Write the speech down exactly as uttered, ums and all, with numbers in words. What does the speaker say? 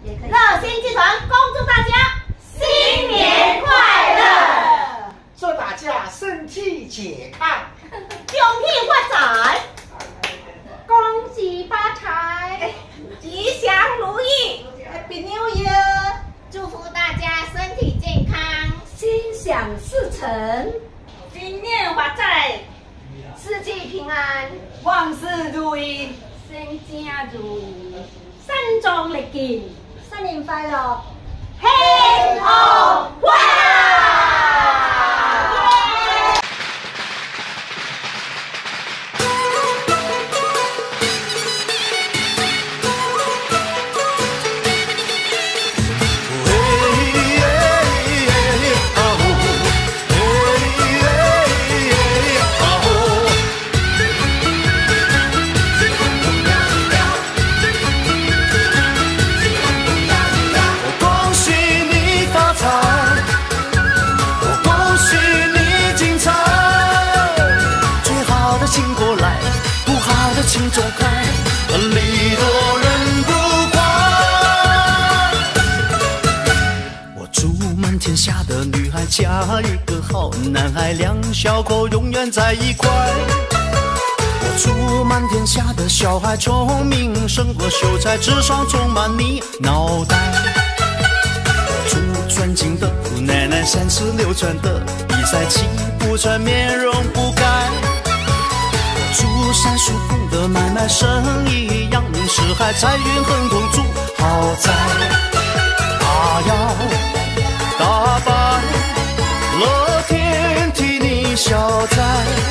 也可以。 热心剧团恭祝大家新年快乐， 祝大家身体健康， 恭喜发财， 恭喜发财， 吉祥如意。 Happy New Year！ 祝福大家身体健康， 心想事成， 新年发财， 四季平安， 万事如意， 身家如意，山庄力健，新年快乐， 幸福快乐。 请走开，礼多人不怪。我祝满天下的女孩嫁一个好男孩，两小口永远在一块。我祝满天下的小孩聪明胜过秀才，智商充满你脑袋。我祝尊敬的姑奶奶三十六转的比赛气不喘，面容不改。祝三叔公的买卖生意扬名四海，财运亨通，住豪宅。他要打败乐天替你消灾。